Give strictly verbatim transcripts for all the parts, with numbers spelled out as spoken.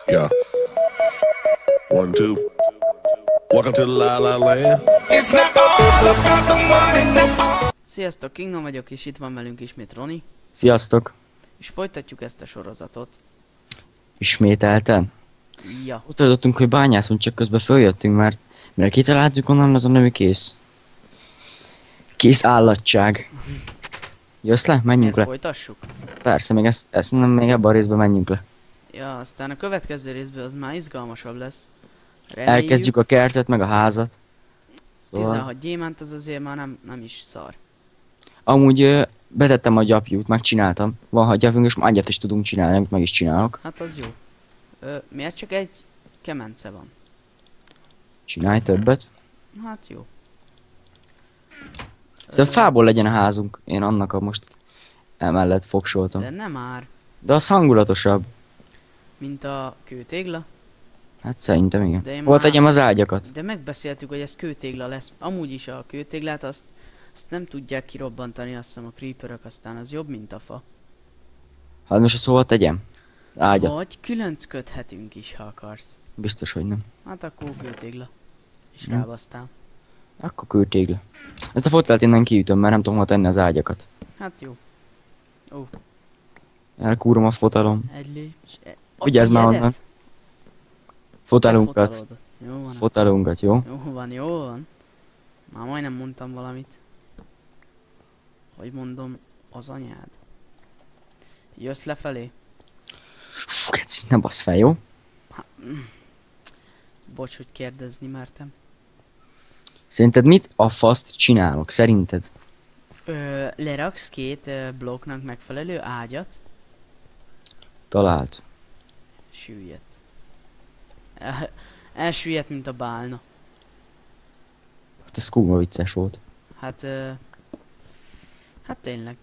Yeah. One, two. Welcome to the La La Land. It's not all about the money, no. Sziasztok, Kingdom vagyok, és itt van velünk ismét Roni. Sziasztok! És folytatjuk ezt a sorozatot. Ismételten? Ja. Ott adottunk, hogy bányászunk, csak közben följöttünk, mert mire kitaláltuk onnan, az a nevű kész. Kész állatság. Jössz le? Menjünk Miért le. folytassuk? Persze, még ezt, ezt nem, még ebben a részben menjünk le. Ja, aztán a következő részben az már izgalmasabb lesz. Reméljük. Elkezdjük a kertet, meg a házat. Szóval... tizenhat gyémánt az azért már nem, nem is szar. Amúgy ö, betettem a gyapjút, megcsináltam. Van hagyjavünk, és már egyet is tudunk csinálni, amit meg is csinálok. Hát az jó. Ö, miért csak egy kemence van? Csinálj többet. Hát jó. Szóval fából legyen a házunk. Én annak a most emellett fogsoltam. De nem már. De az hangulatosabb. Mint a kőtégla. Hát szerintem igen. De én Hol már- tegyem az ágyakat? De megbeszéltük, hogy ez kőtégla lesz. Amúgy is a kőtéglát azt, azt nem tudják kirobbantani, azt hiszem a creeperök, aztán az jobb, mint a fa. Hát most azt hol tegyem? Ágyat. Vagy különcködhetünk is, ha akarsz. Biztos, hogy nem. Hát akkor kőtégla. És Hm. rábasztál. Akkor küldték le. Ezt a fotelt innen kiütöm, mert nem tudom hol tenni az ágyakat. Hát jó. Ó, Elkúrom a fotalom. egy lépcs... e- a Vigyázz már tiédet? onnan. Te Fotalunkat. fotalódod. Jó van. Fotalunkat, jó? Jó van, jó van. Már majdnem mondtam valamit. Hogy mondom, az anyád. Jössz lefelé? Fú, keci, ne bassz fel, jó? Bocs, hogy kérdezni mertem. Szerinted mit a faszt csinálok? Szerinted? Ö, leraksz két ö, blokknak megfelelő ágyat? Talált. Süllyedt. El, elsüllyedt, mint a bálna. Hát ez kurva vicces volt. Hát, ö, hát tényleg.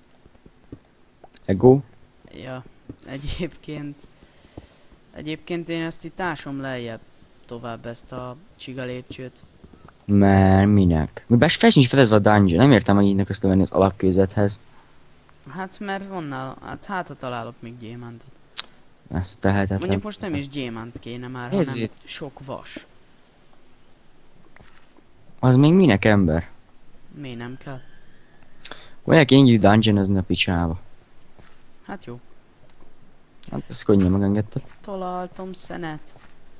Ego? Ja, egyébként... Egyébként én ezt itt ásom lejjebb tovább ezt a csiga lépcsőt. Mert minek? Még bár fel sincs fedezve a dungeon, nem értem, hogy így ezt venni az alapkőzethez. Hát mert vonnál, hát hát ha találok még gyémántot. Ezt tehetetlen. Mondjuk most nem is gyémánt kéne már, Nézzét. hanem sok vas. Az még minek ember? Mi nem kell? Olyan kényű dungeon a picsába. Hát jó. Hát ezt könnyen megengedted. Találtam szenet.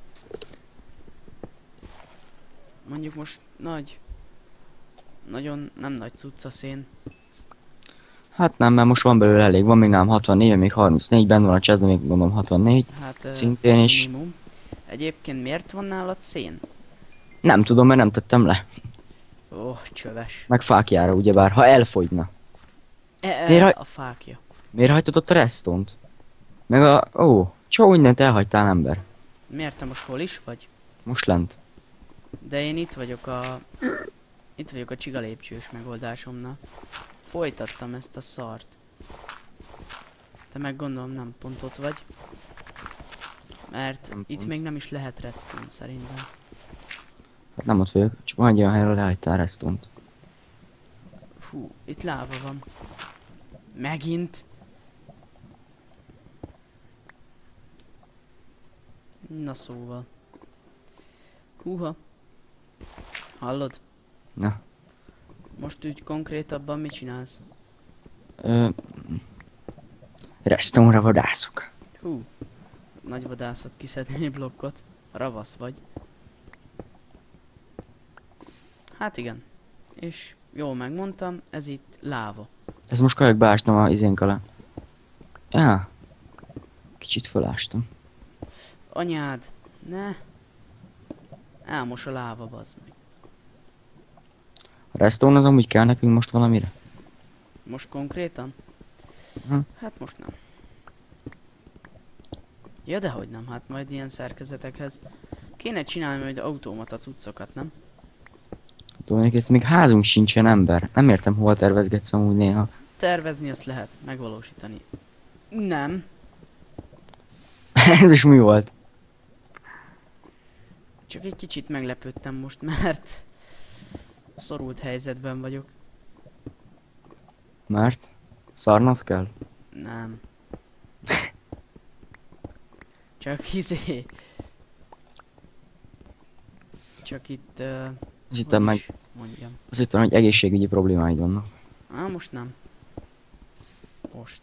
Mondjuk most nagy... Nagyon nem nagy cucca szén. Hát nem, mert most van belőle elég. Van még nálam hatvannégy, még harmincnégy, benne van a chestben még mondom hatvannégy. Hát ö, Szintén is. minimum. Egyébként miért van nálad szén? Nem tudom, mert nem tettem le. Ó, oh, csöves. Meg fákjára, ugyebár, ha elfogyna. E, e, Miért hagy- a fákja. Miért hagytad ott a restont? Meg a... Ó, csó, mindent elhagytál, ember. Miért te most hol is vagy? Most lent. De én itt vagyok a... Itt vagyok a csiga lépcsős megoldásomnál. Folytattam ezt a szart. Te meg gondolom nem pont ott vagy. Mert Nem itt pont. még nem is lehet redstone szerintem. Hát nem ott vagyok, csak van egy olyan helyről lehagytál restont. Fú, itt láva van. Megint? Na szóval. Húha. Hallod? Na. Most úgy konkrétabban mit csinálsz? Ö... Restonra vadászok. Hú. Nagy vadászat kiszedni egy blokkot. Ravasz vagy. Hát igen. És jól megmondtam, ez itt láva. Ez most kajak beástam a izénk alá. Ja. Kicsit fölástam. Anyád, ne. Elmos a láva, bazd meg. A restone az amúgy kell nekünk most valamire? Most konkrétan? Hm. Hát most nem. Ja, dehogy nem, hát majd ilyen szerkezetekhez kéne csinálni majd automata cuccokat, nem? Tudom, hogy ez még házunk sincsen, ember. Nem értem, hol tervezgetsz amúgy néha. Tervezni azt lehet, megvalósítani. Nem. Ez is mi volt? Csak egy kicsit meglepődtem most, mert szorult helyzetben vagyok. Mert? Szarnod kell? Nem. Csak izé... Csak itt... Uh, Azt hittem meg, is mondjam. azt hittem, hogy egészségügyi problémáid vannak. Á, most nem. Most.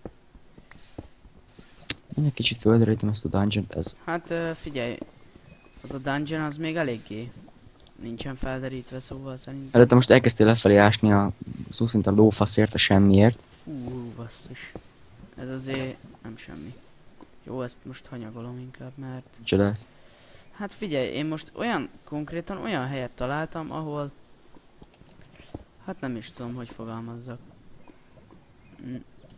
Én egy kicsit földrejtem ezt a dungeon-t, ez... Hát uh, figyelj, az a dungeon az még eléggé nincsen felderítve, szóval szerintem... Hát te most elkezdtél lefelé ásni a szó szerint a lófaszért, a semmiért. Fú, basszus. Ez azért nem semmi. Jó, ezt most hanyagolom inkább, mert... Csodálsz. Hát figyelj, én most olyan, konkrétan olyan helyet találtam, ahol... Hát nem is tudom, hogy fogalmazzak. Mm.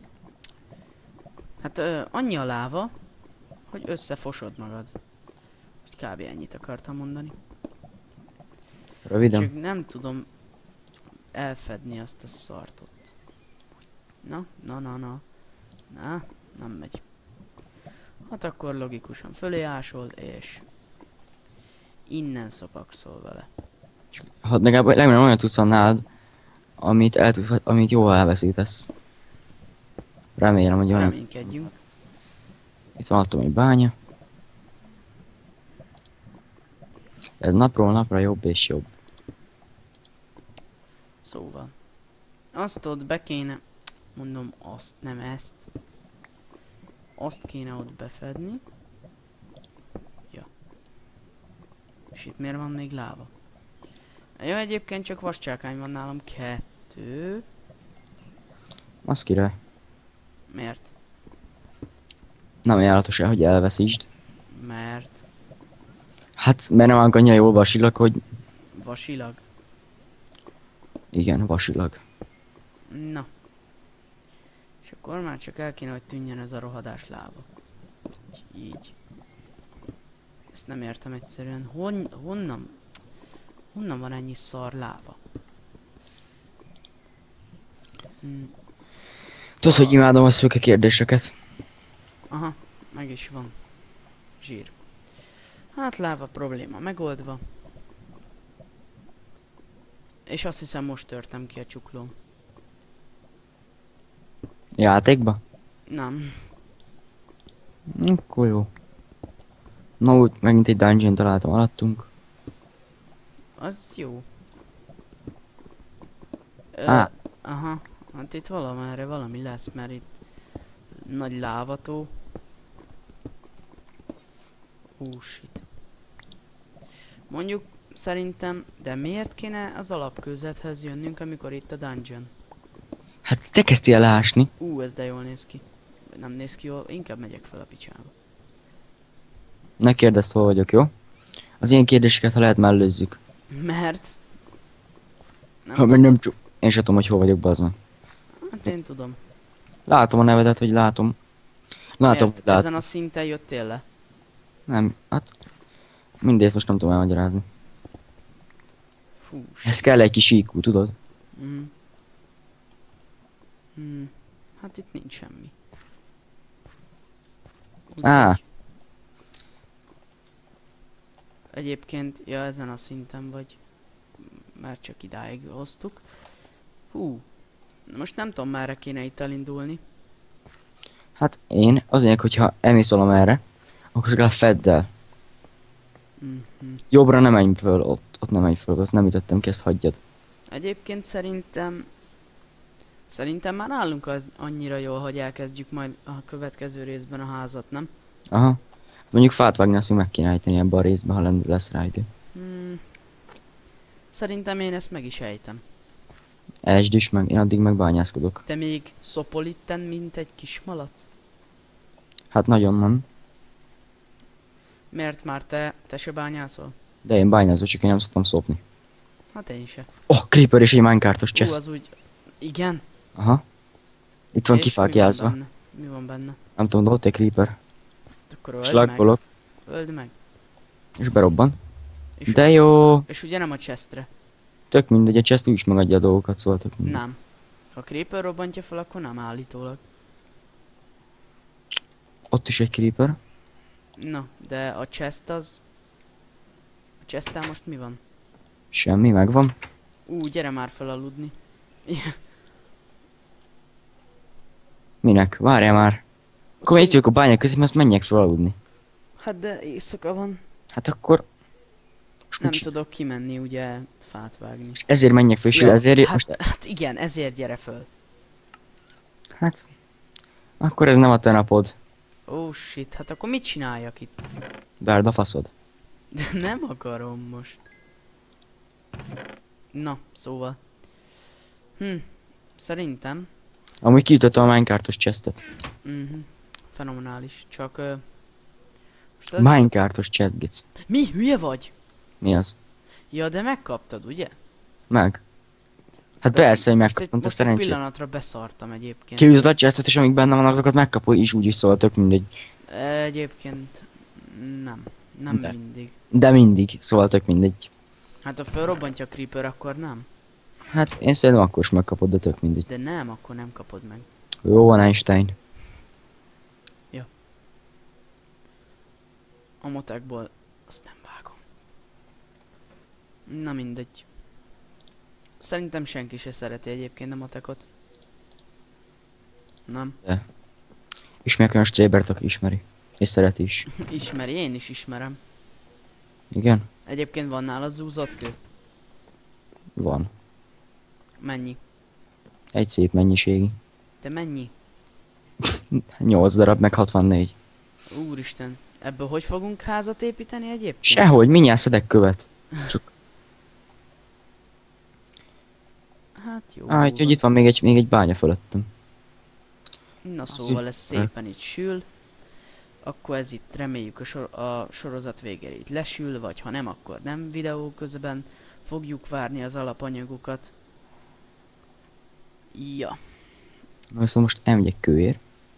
Hát ö, annyi a láva, hogy összefosod magad. Úgy kb. Ennyit akartam mondani. Röviden. Csak nem tudom elfedni azt a szartot. Na, na, na, na. Na, nem megy. Hát akkor logikusan fölé ásol, és innen szopakszol vele. Ha legalább legalább olyan tudsz van nálad, amit, el tudsz, amit jól elveszítesz. Remélem, hogy olyan. Reménykedjünk. Itt van attól egy bánya. Ez napról napra jobb és jobb. Szóval. Azt ott be kéne... Mondom azt, nem ezt. Azt kéne ott befedni. Ja. És itt miért van még láva? Jó, egyébként csak vascsákány van nálam. Kettő. Az király. Miért? Nem ajánlatos el, hogy elveszítsd. Mert... Hát, mert nem állunk annyira jól vasilag, hogy... Vasilag. Igen, vasilag. Na. És akkor már csak el kéne, hogy tűnjön ez a rohadás lába. Így. Ezt nem értem egyszerűen. Hon, honnan? Honnan van ennyi szar láva? Hm. Tudod, hogy imádom a szőke kérdéseket. Aha, meg is van. Zsír. Hát láva probléma megoldva. És azt hiszem most törtem ki a csuklóm. Játékba? Nem. Akkor jó. Na úgy, megint egy dungeon találtam alattunk. Az jó. Ö, Á. Aha. Hát itt valamerre valami lesz, mert itt nagy lávató. Ó, shit. Mondjuk szerintem, de miért kéne az alapkőzethez jönnünk, amikor itt a dungeon? Hát te kezdtél el ásni. Ú, ez de jól néz ki. Vagy nem néz ki jól, inkább megyek fel a picsába. Ne kérdezd, hol vagyok, jó? Az ilyen kérdéseket, ha lehet, mellőzzük. Mert... Nem Ha meg nem csak... Én sem tudom, hogy hol vagyok, bazd meg. Hát én tudom. Látom a nevedet, hogy látom. Látom, Miért? hogy látom. Ezen a szinten jöttél le? Nem, hát... Mindezt most nem tudom elmagyarázni. Fú, Ez kell egy kis í kú, tudod? Mm. Mm. Hát itt nincs semmi. Úgy Á. vagy. Egyébként, ja, ezen a szinten vagy. Mert csak idáig hoztuk. Hú. Most nem tudom, merre kéne itt elindulni. Hát én azért, hogyha elmész valamerre, akkor legalább fedd el. Mm-hmm. Jobbra nem menj föl, ott, ott nem menj föl, azt nem ütöttem ki, ezt hagyjad. Egyébként szerintem... Szerintem már állunk az annyira jól, hogy elkezdjük majd a következő részben a házat, nem? Aha. Mondjuk fát vágni, azt meg kéne ejteni ebben a részben, ha lenne, lesz rá idő. Hmm. Szerintem én ezt meg is ejtem. Esd is meg, én addig meg bányászkodok. Te még szopol itten, mint egy kis malac? Hát nagyon nem. Miért már te, te se bányászol? De én bányázok, csak én nem szoktam szopni. Hát én se. Oh, creeper és egy minecartos Ú, chest. az úgy... Igen? Aha. Itt van És kifákjázva. Mi van benne? Mi van benne? Nem tudom, de ott egy creeper. Akkor öld meg. Slagbolok, Öld meg. és berobban. És, De jó! és ugye nem a chestre? Tök mindegy, a chest úgy is megadja a dolgokat, szóval tök mindegy. Nem. Ha a creeper robbantja fel, akkor nem állítólag. Ott is egy creeper. Na, de a chest az... A chesttel most mi van? Semmi, megvan. Ú, gyere már fel aludni. Minek? Várjál már. Akkor itt vagyok a bányák közé, azt menjek fel aludni. Hát de éjszaka van. Hát akkor... Most Nem mit tudok kimenni, ugye, fát vágni. Ezért menjek föl, és Ja, ezért... hát, Most... hát igen, ezért gyere föl. Hát... Akkor ez nem a te napod. Oh shit, hát akkor mit csináljak itt? Várd a faszod. De nem akarom most. Na, szóval. Hm, szerintem. Amúgy kiütöttem a Minecartos chestet. Mhm, fenomenális. Csak... Uh, most az... Minecartos chest, gic. Mi? Hülye vagy? Mi az? Ja, de megkaptad, ugye? Meg. Hát persze, hogy Most egy, megkaptam, te most egy szerencsét. pillanatra beszartam egyébként. Kiütöd a chestet, és amíg benne vannak, azokat megkapod, és úgyis szól, tök mindegy. Egyébként nem. Nem De. mindig. De mindig, szóval tök mindegy. Hát ha felrobbantja a creeper, akkor nem. Hát én szerintem akkor is megkapod, de tök mindegy. De nem, akkor nem kapod meg. Jó van, Einstein. A motekból azt nem vágom. Na mindegy. Szerintem senki se szereti egyébként a motekot. Nem. Ismerek olyan strébert, aki ismeri. És szereti is. Ismeri, én is ismerem. Igen? Egyébként van nála zúzott kő? Van. Mennyi? Egy szép mennyiségi. Te mennyi? nyolc darab, meg hatvannégy. Úristen. Ebből hogy fogunk házat építeni egyébként? Sehogy, mindjárt szedek követ. Csak... Hát jó. Á, úgyhogy itt van még egy, még egy bánya fölöttem. Na szóval ez szépen itt sül. Akkor ez itt reméljük a, sor a sorozat végére itt lesül, vagy ha nem, akkor nem videó közben fogjuk várni az alapanyagokat. Ja. Na viszont most elmegyek kőért.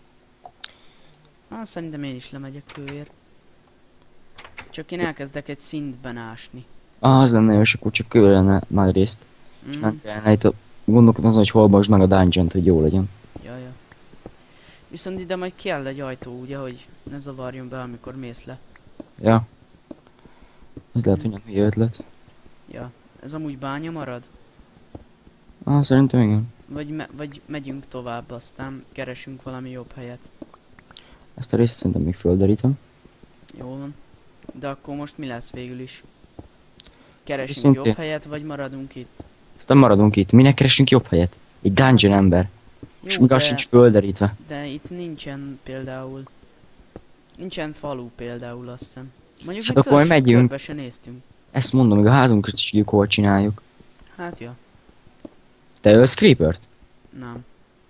Ah, szerintem én is lemegyek kőért. Csak én elkezdek egy szintben ásni. Ah, az lenne jó, és akkor csak kő lenne nagy részt. És Mm. nem kellene itt a... gondolkodni azon, hogy hol most meg a dungeon hogy jó legyen. Ja, ja. Viszont ide majd kell egy ajtó, ugye, hogy ne zavarjon be, amikor mész le. Ja. Ez lehet, hogy nem hülye ötlet. Ja. Ez amúgy bánya marad? Ah, szerintem igen. Vagy, me vagy megyünk tovább, aztán keresünk valami jobb helyet. Ezt a részt szerintem még földerítem. Jó van. De akkor most mi lesz végül is? Keresünk Szintén. jobb helyet, vagy maradunk itt? Aztán maradunk itt. Minek keresünk jobb helyet? Egy dungeon Hát, ember. És Jó, még az de, sincs földerítve. de itt nincsen például... Nincsen falu például, azt hiszem. Mondjuk Hát még akkor kör- megyünk. körbe se néztünk. Ezt mondom, hogy a házunkat is tudjuk, hol csináljuk. Hát ja. Te ölsz creepert? Nem.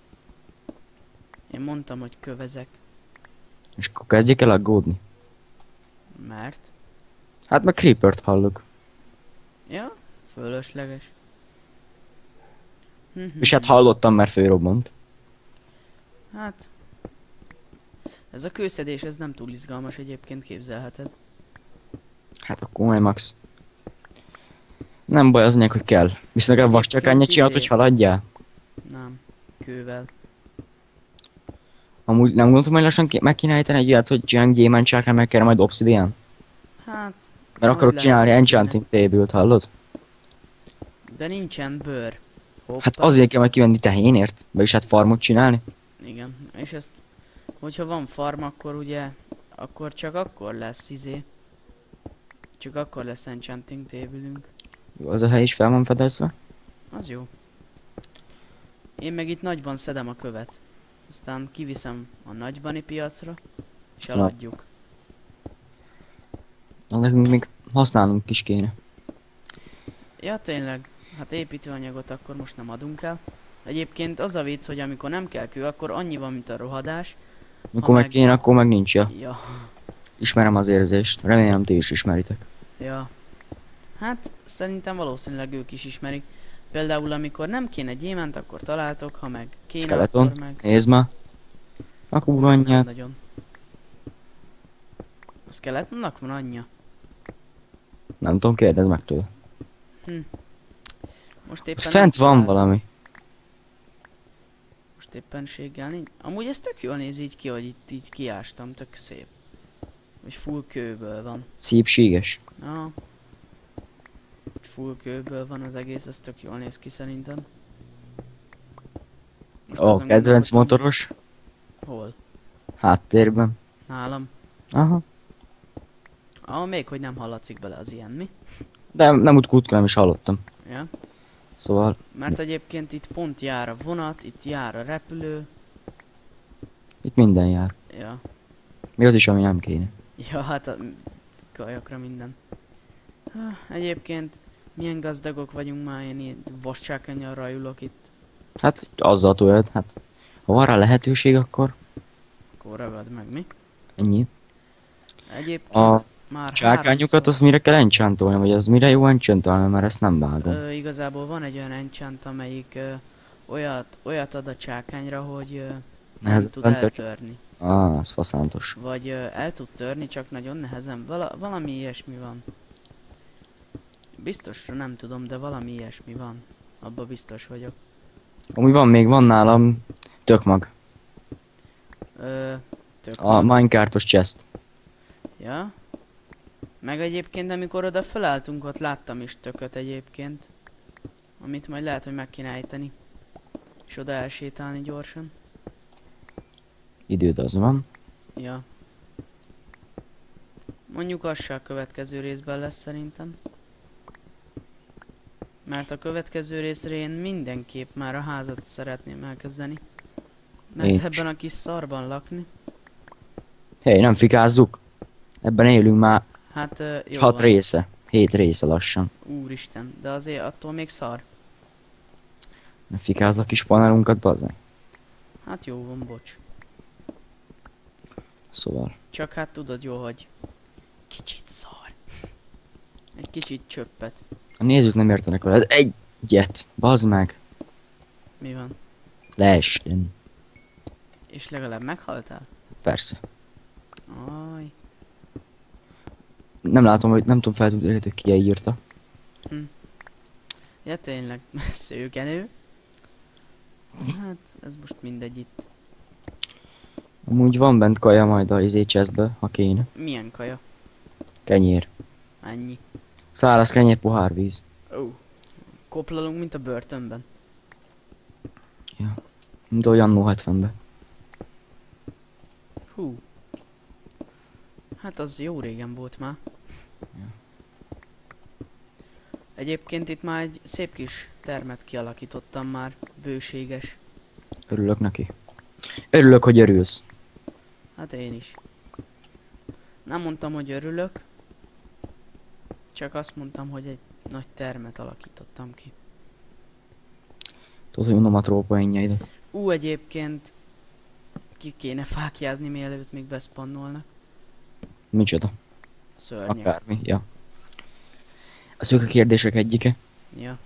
Én mondtam, hogy kövezek. És akkor kezdjek el aggódni. Mert? Hát meg creepert hallok. Ja, fölösleges. Mhm. És hát hallottam, mert fölrobbant. Hát... Ez a kőszedés, ez nem túl izgalmas egyébként, képzelheted. Hát akkor majd max. Nem baj, az lényeg, hogy kell. Viszont a vastag annyit csinált, hogy haladjál. Nem. Kővel. Amúgy nem gondoltam, hogy lassan ki- meg kéne ejteni egy ilyet, hogy csinálunk gyémánt csákra, meg kell majd obsidian. Hát... Mert majd akarok lehet, csinálni hogy enchanting table-t, hallod? kéne. De nincsen bőr. Hoppá. Hát azért kell majd kivenni tehénért, vagyis hát farmot csinálni. Igen. És ezt... Hogyha van farm, akkor ugye... Akkor csak akkor lesz izé. Csak akkor lesz enchanting table-ünk. Jó, az a hely is fel van fedezve. Az jó. Én meg itt nagyban szedem a követ. Aztán kiviszem a nagybani piacra, és eladjuk. Az nekünk még használnunk is kéne. Ja, tényleg. Hát építőanyagot akkor most nem adunk el. Egyébként az a vicc, hogy amikor nem kell kő, akkor annyi van, mint a rohadás. Amikor meg meg- kéne, akkor meg nincs, ja. Ja, Ismerem az érzést. Remélem ti is ismeritek. ja. Hát szerintem valószínűleg ők is ismerik. Például amikor nem kéne gyémánt, akkor találtok, ha meg kéne, Skeleton. akkor meg... Nézd már. A kurva Nem anyját. nagyon. A skeletonnak van anyja? Nem tudom, kérdezd meg tőle. Most éppen Fent nem van találtam. valami. Most éppenséggel nincs. Amúgy ez tök jól néz így ki, hogy itt így kiástam, tök szép. Hogy full kőből van. Szépséges. Na. Full kőből van az egész, ez tök jól néz ki szerintem. Most Ó, azon kedvenc gondolkodtam, motoros. Hol? Háttérben. Nálam. Aha. Ah, még hogy nem hallatszik bele az ilyen, mi? De nem úgy kutka, nem is hallottam. Ja. Szóval, Mert egyébként itt pont jár a vonat, itt jár a repülő. itt minden jár. Ja. Mi az is, ami nem kéne. Ja, hát a kajakra minden. Ah, egyébként milyen gazdagok vagyunk már, én ilyen vascsákánnyal rajulok itt. Hát, azzal tudod, hát, ha van rá lehetőség, akkor Akkor ragad meg, mi? ennyi. Egyébként A már Csákányokat háromszor- azt mire kell enchantolni, vagy az mire jó enchantolni, mert ezt nem vágom. Ö, igazából van egy olyan enchant, amelyik ö, olyat, olyat ad a csákányra, hogy ö, nem Nehezen tud tör- eltörni. Ah, az faszántos. Vagy ö, el tud törni, csak nagyon nehezen. Vala, valami ilyesmi van. Biztosra nem tudom, de valami ilyesmi van. Abba biztos vagyok. Ami van még, van nálam tökmag. Ö, tök A mag. Minecartos chest. Ja. Meg egyébként, amikor oda felálltunk, ott láttam is tököt egyébként. Amit majd lehet, hogy meg kéne ejteni. És oda elsétálni gyorsan. Időd az van. Ja. Mondjuk az se a következő részben lesz szerintem. Mert a következő részre én mindenképp már a házat szeretném elkezdeni. Mert Én is. ebben a kis szarban lakni. Hé, nem fikázzuk. Ebben élünk már Hát ö, jó hat van. része. Hét része lassan. Úristen, de azért attól még szar. Nem fikázz a kis panelunkat, bazdmeg. Hát jó van, bocs. Szóval. Csak hát tudod jó, hogy kicsit szar. Egy kicsit csöppet. A nézők nem értenek veled. Egyet. Bazd meg. Mi van? Leessen. És legalább meghaltál? Persze. Aj. Nem látom, hogy nem tudom feltudni, hogy ki írta. Ja tényleg, szőkenő. Hát, ez most mindegy itt. Amúgy van bent kaja majd a izé chestbe, ha kéne. Milyen kaja? Kenyér. Ennyi. Száraz kenyér, pohárvíz. Ó. Oh. Koplalunk, mint a börtönben. Mint olyan no hetvenbe. Hú. Hát az jó régen volt már. Ja. Egyébként itt már egy szép kis termet kialakítottam már. Bőséges. Örülök neki. Örülök, hogy örülsz. Hát én is. Nem mondtam, hogy örülök. Csak azt mondtam, hogy egy nagy termet alakítottam ki. Tudod, hogy unom a trópoénjaidat. Ú, egyébként ki kéne fákjázni, mielőtt még beszpannolnak. Micsoda? Szörnyek. Akármi, ja. Az ők a kérdések egyike. Ja.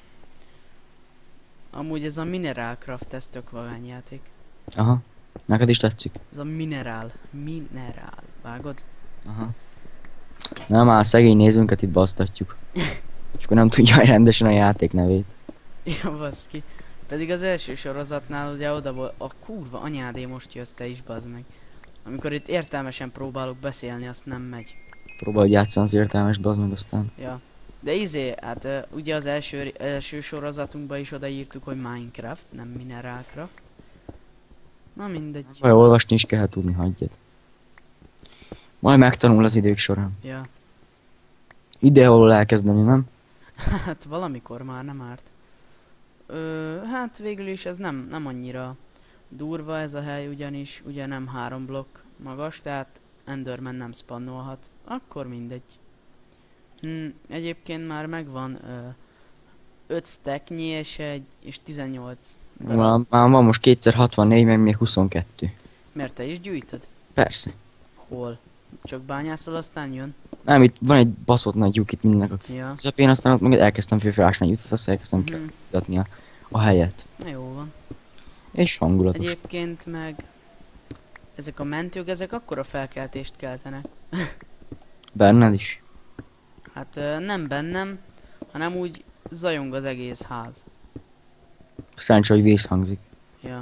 Amúgy ez a Mineralcraft, ez tök vagány játék. Aha. Neked is tetszik? Ez a minerál. Minerál. Vágod? Aha. Nem már szegény nézőnket itt basztatjuk. És akkor nem tudja rendesen a játék nevét. Ja, baszki. Pedig az első sorozatnál ugye oda volt, a kurva anyádé most jössz te is, bazd meg. Amikor itt értelmesen próbálok beszélni, azt nem megy. Próbálj játszani az értelmes, bazd meg aztán. Ja. De izé, hát uh, ugye az első, első sorozatunkban is odaírtuk, hogy Minecraft, nem Mineralcraft. Na mindegy. Vagy olvasni is kell tudni, hagyjad. Majd megtanul az idők során. Ja. Idealól elkezdeni, nem? Hát valamikor már nem árt. Ö, hát végül is ez nem, nem annyira durva ez a hely, ugyanis ugye nem három blokk magas, tehát Enderman nem spannolhat. Akkor mindegy. Hm, egyébként már megvan ö, öt stacknyi és egy és tizennyolc darab. Már, már van most kétszer hatvannégy, meg még huszonkettő. Mert te is gyűjtöd? Persze. Hol? Csak bányászol, aztán jön? Nem, itt van egy baszott nagy lyuk itt mindennek a Ja. közepén, aztán ott meg elkezdtem főfelásni egy jutott, azt elkezdtem Mhm. kiadni a, a helyet. Na jó van. És hangulatos. Egyébként meg ezek a mentők, ezek akkora felkeltést keltenek. Benned is. Hát ö, nem bennem, hanem úgy zajong az egész ház. Szerencsé, hogy vészhangzik. Ja.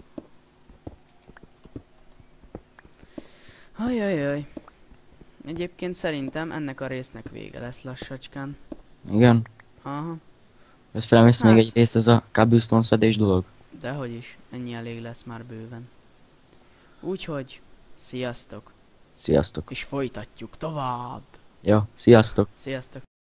Ajajaj. Egyébként szerintem ennek a résznek vége lesz lassacskán. Igen. Aha, Ez felmész Hát. még egy részt, ez a cobblestone szedés dolog. dehogy is, ennyi elég lesz már bőven. Úgyhogy, sziasztok! Sziasztok. És folytatjuk tovább. Jó, sziasztok. Sziasztok.